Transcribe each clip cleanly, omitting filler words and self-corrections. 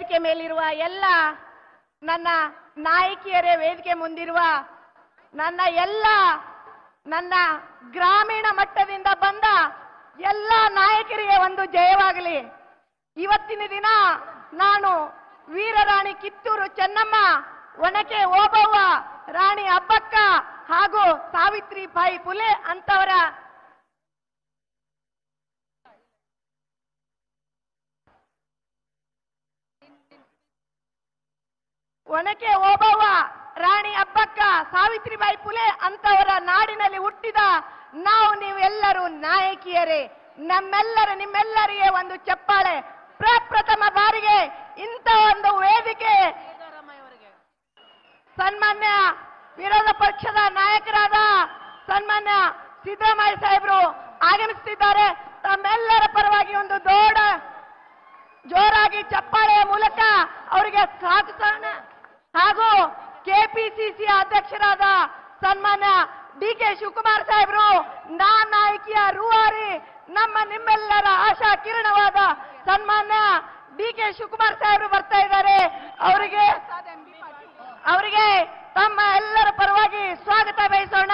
ವೇದಿಕೆ ಮೇಲಿರುವ ಎಲ್ಲ ನನ್ನ ನಾಯಕಿಯರೇ, ವೇದಿಕೆ ಮುಂದಿರುವ ನನ್ನ ಗ್ರಾಮೀಣ ಮಟ್ಟದಿಂದ ಬಂದ ಎಲ್ಲ ನಾಯಕರಿಗೆ ಒಂದು ಜಯವಾಗಲಿ. ಇವತ್ತಿನ ದಿನ ನಾನು ವೀರರಾಣಿ ಕಿತ್ತೂರು ಚೆನ್ನಮ್ಮ, ಒನಕೆ ಓಬವ್ವ, ರಾಣಿ ಅಬ್ಬಕ್ಕ ಹಾಗೂ ಸಾವಿತ್ರಿಬಾಯಿ ಫುಲೆ ಅಂತವರ ಒನಕೆ ಓಬವ್ವ, ರಾಣಿ ಅಬ್ಬಕ್ಕ, ಸಾವಿತ್ರಿಬಾಯಿ ಫುಲೆ ಅಂತವರ ನಾಡಿನಲ್ಲಿ ಹುಟ್ಟಿದ ನಾವು ನೀವೆಲ್ಲರೂ ನಾಯಕಿಯರೇ. ನಿಮ್ಮೆಲ್ಲರಿಗೆ ಒಂದು ಚಪ್ಪಾಳೆ. ಪ್ರಪ್ರಥಮ ಬಾರಿಗೆ ಇಂಥ ಒಂದು ವೇದಿಕೆ ಸನ್ಮಾನ್ಯ ವಿರೋಧ ಪಕ್ಷದ ನಾಯಕರಾದ ಸನ್ಮಾನ್ಯ ಸಿದ್ದರಾಮಯ್ಯ ಸಾಹೇಬರು ಆಗಮಿಸುತ್ತಿದ್ದಾರೆ. ತಮ್ಮೆಲ್ಲರ ಪರವಾಗಿ ಒಂದು ದೊಡ್ಡ ಜೋರಾಗಿ ಚಪ್ಪಾಳೆಯ ಮೂಲಕ ಅವರಿಗೆ ಸ್ವಾಗತಿಸೋಣ. ಹಾಗೂ ಕೆಪಿಸಿಸಿ ಅಧ್ಯಕ್ಷರಾದ ಸನ್ಮಾನ್ಯ ಡಿ.ಕೆ. ಶಿವಕುಮಾರ್ ಸಾಹೇಬರು, ನಾಯಕಿಯ ರೂವಾರಿ, ನಿಮ್ಮೆಲ್ಲರ ಆಶಾ ಕಿರಣವಾದ ಸನ್ಮಾನ್ಯ ಡಿ.ಕೆ. ಶಿವಕುಮಾರ್ ಸಾಹೇಬರು ಬರ್ತಾ ಇದ್ದಾರೆ. ಅವರಿಗೆ ತಮ್ಮ ಎಲ್ಲರ ಪರವಾಗಿ ಸ್ವಾಗತ ಬಯಸೋಣ.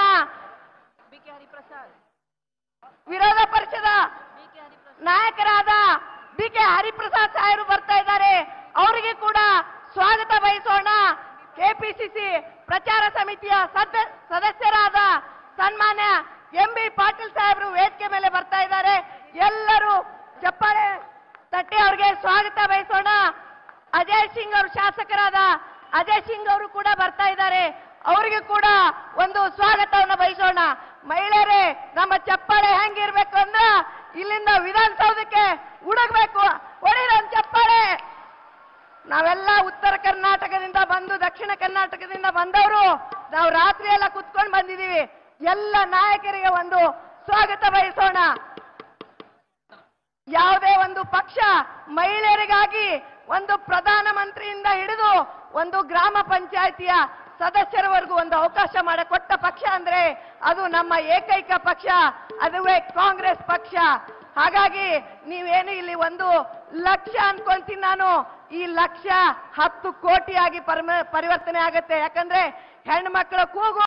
ವಿರೋಧ ಪಕ್ಷದ ನಾಯಕರಾದ ಬಿ.ಕೆ. ಹರಿಪ್ರಸಾದ್ ಸಾಹೇಬರು ಬರ್ತಾ ಇದ್ದಾರೆ. ಅವರಿಗೆ ಕೂಡ ಸ್ವಾಗತ ಬಯಸೋಣ. ಕೆಪಿಸಿಸಿ ಪ್ರಚಾರ ಸಮಿತಿಯ ಸದಸ್ಯರಾದ ಸನ್ಮಾನ್ಯ ಎಂ.ಬಿ. ಪಾಟೀಲ್ ಸಾಹೇಬರು ವೇದಿಕೆ ಮೇಲೆ ಬರ್ತಾ ಇದ್ದಾರೆ. ಎಲ್ಲರೂ ಚಪ್ಪಾಳೆ ತಟ್ಟಿ ಅವರಿಗೆ ಸ್ವಾಗತ ಬಯಸೋಣ. ಅಜಯ್ ಸಿಂಗ್ ಅವರು, ಶಾಸಕರಾದ ಅಜಯ್ ಸಿಂಗ್ ಅವರು ಕೂಡ ಬರ್ತಾ ಇದ್ದಾರೆ. ಅವರಿಗೆ ಕೂಡ ಒಂದು ಸ್ವಾಗತವನ್ನು ಬಯಸೋಣ. ಮಹಿಳೆಯರೇ, ನಮ್ಮ ಚಪ್ಪಾಳೆ ಹೆಂಗಿರ್ಬೇಕು ಅಂದ್ರೆ ಇಲ್ಲಿಂದ ವಿಧಾನಸೌಧಕ್ಕೆ ಹುಡುಗಬೇಕು. ಹೊಡಿರ ಚಪ್ಪಾಳೆ. ನಾವೆಲ್ಲ ಉತ್ತರ ಕರ್ನಾಟಕದಿಂದ ಬಂದು ದಕ್ಷಿಣ ಕರ್ನಾಟಕದಿಂದ ಬಂದವರು, ನಾವು ರಾತ್ರಿ ಎಲ್ಲ ಕುತ್ಕೊಂಡು ಬಂದಿದ್ದೀವಿ. ಎಲ್ಲ ನಾಯಕರಿಗೆ ಒಂದು ಸ್ವಾಗತ ಬಯಸೋಣ. ಯಾವುದೇ ಒಂದು ಪಕ್ಷ ಮಹಿಳೆಯರಿಗಾಗಿ ಒಂದು ಪ್ರಧಾನಮಂತ್ರಿಯಿಂದ ಹಿಡಿದು ಒಂದು ಗ್ರಾಮ ಪಂಚಾಯಿತಿಯ ಸದಸ್ಯರವರೆಗೂ ಒಂದು ಅವಕಾಶ ಮಾಡಿಕೊಟ್ಟ ಪಕ್ಷ ಅಂದ್ರೆ ಅದು ನಮ್ಮ ಏಕೈಕ ಪಕ್ಷ, ಅದುವೇ ಕಾಂಗ್ರೆಸ್ ಪಕ್ಷ. ಹಾಗಾಗಿ ನೀವೇನು ಇಲ್ಲಿ 1 ಲಕ್ಷ ಅನ್ಕೊಂತೀನಿ ನಾನು, ಈ ಲಕ್ಷ 10 ಕೋಟಿಯಾಗಿ ಪರಿವರ್ತನೆ ಆಗುತ್ತೆ. ಯಾಕಂದ್ರೆ ಹೆಣ್ಮಕ್ಳ ಕೂಗು